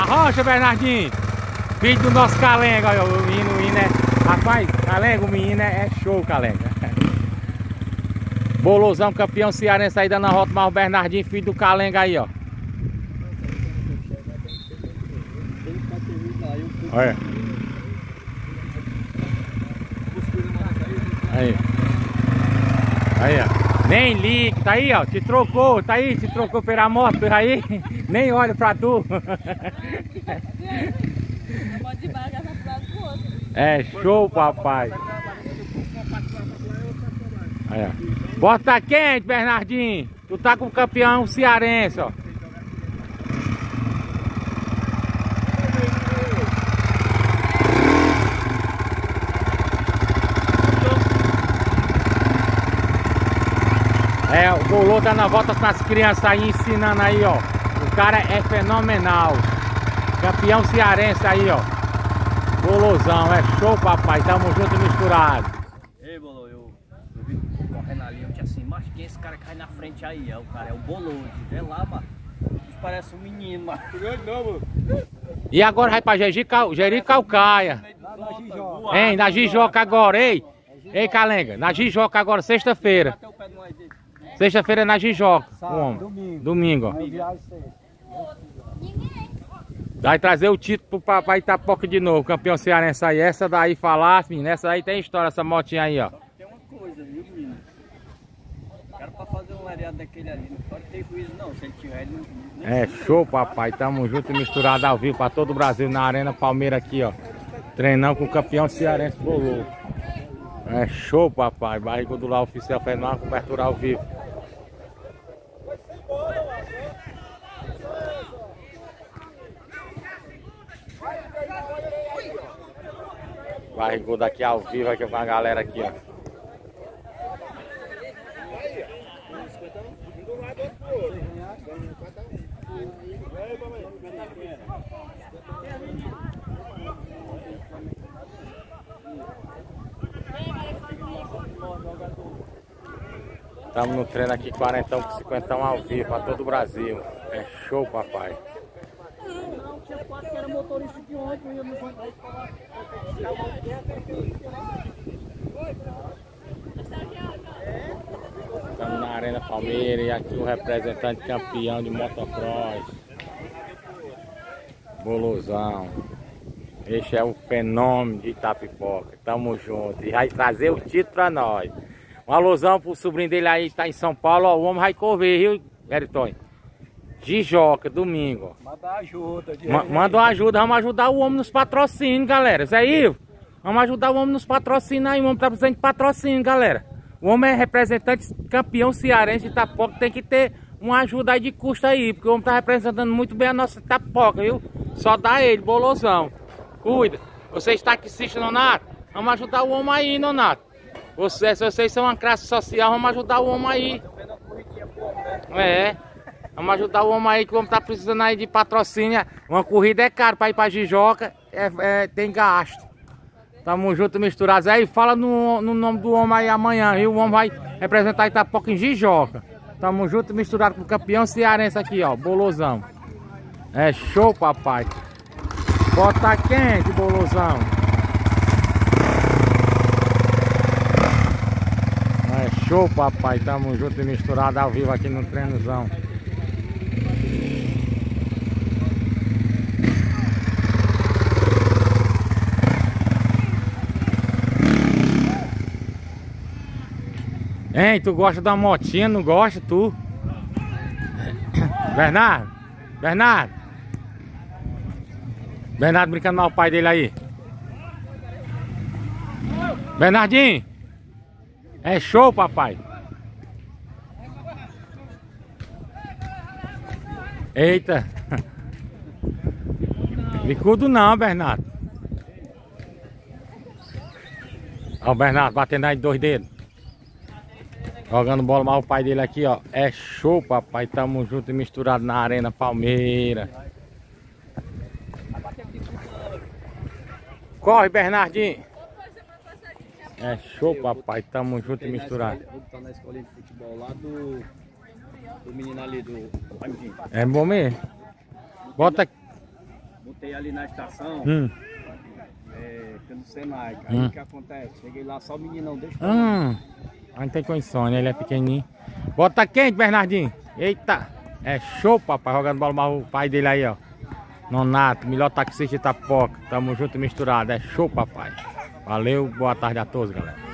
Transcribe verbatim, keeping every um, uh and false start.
Arrocha, Bernardinho. Filho do nosso Calenga, olha, o menino, o menino é... Rapaz, Calenga, o menino é, é show, Calenga. Bolosão, campeão cearense aí dando a rota, mas o Bernardinho, filho do Calenga aí, ó. Olha. Aí. Aí, ó. Nem liga, tá aí, ó. Te trocou, tá aí, te trocou pela moto, aí. Nem olha pra tu. É show, papai. Aí, ó. Bota quente, Bernardinho. Tu tá com o campeão cearense, ó. É, o Bolô tá na volta com as crianças aí, ensinando aí, ó. O cara é fenomenal. Campeão cearense aí, ó. Bolozão, é show, papai. Tamo junto e misturado. Ei, Bolô, eu, eu vi correndo ali, eu tinha assim, mas quem é esse cara que cai na frente aí? É o cara, é o Bolô. Vê lá, mano. Isso parece um menino, mano. E agora vai pra Jeri, Jeri Calcaia. Hein, na Jijoca agora, ei. Ei, Calenga, na Jijoca agora, sexta-feira. Sexta-feira é na Jijoca, o homem. Domingo. Domingo, ó. Vai trazer o título pro papai Itapoca de novo, campeão cearense aí. Essa daí falasse, menino, essa daí tem história, essa motinha aí, ó. Tem uma coisa, viu, menino? O cara pra fazer um areado daquele ali, não pode ter juízo não, se ele tiver, ele não... É show, papai, tamo junto e misturado ao vivo pra todo o Brasil, na Arena Palmeira aqui, ó. Treinando com o campeão cearense Bolô. É show, papai, barriga do Lar Oficial fazendo uma cobertura ao vivo. Barrigudo aqui ao vivo aqui com a galera aqui, ó. Estamos no treino aqui, quarentão com cinquentão ao vivo para todo o Brasil. É show, papai. Não, tinha quatro que era motorista de ontem, eu não vou dar Estamos na Arena Palmeira e aqui o representante campeão de motocross. Bolozão. Este é o fenômeno de Itapipoca. Tamo junto. E vai trazer o título pra nós. Um alusão pro sobrinho dele aí, tá em São Paulo, ó. O homem vai correr, viu, Veritonho? Jijoca, domingo. Manda ajuda. Ma manda uma ajuda, vamos ajudar o homem nos patrocínios, galera. Zé Ivo, vamos ajudar o homem nos patrocínios aí. O homem tá precisando de patrocínio, galera. O homem é representante campeão cearense de Itapoca, tem que ter uma ajuda aí de custo aí, porque o homem tá representando muito bem a nossa Itapoca, viu? Só dá ele, bolosão. Cuida. Você está aqui assistindo, Nonato? Vamos ajudar o homem aí, Nonato. Vocês, se vocês são uma classe social, vamos ajudar o homem aí. É. Vamos ajudar o homem aí, que o homem tá precisando aí de patrocínio. Uma corrida é caro para ir pra Jijoca, é, é, tem gasto. Tamo junto, misturados. Aí fala no, no nome do homem aí amanhã, viu? O homem vai representar Itapoca em Jijoca. Tamo junto, misturado com o campeão cearense aqui, ó, Bolozão. É show, papai. Bota quente, Bolozão. É show, papai. Tamo junto e misturado ao vivo aqui no treinozão. Hein, tu gosta da motinha, não gosta, tu? Bernardo? Bernardo? Bernardo brincando mal o pai dele aí. Bernardinho? É show, papai. Eita. Bicudo não, Bernardo. Ó o Bernardo batendo aí dois dedos. Jogando bola mal o pai dele aqui, ó. É show, papai. Tamo junto e misturado na Arena Palmeira. Corre, Bernardinho. É show, papai. Tamo junto e misturado. Tá na escolinha de futebol lá do, do menino ali, do... É bom mesmo. Bota... tentei ali na estação, Hum. é, pelo Senai. Aí Hum. o que acontece? Cheguei lá, só o meninão, deixa pra Hum. A gente tem condições, né? Ele é pequenininho. Bota quente, Bernardinho. Eita. É show, papai. Jogando bola, mas o pai dele aí, ó. Nonato, melhor taxista de Itapoca. Tamo junto e misturado. É show, papai. Valeu, boa tarde a todos, galera.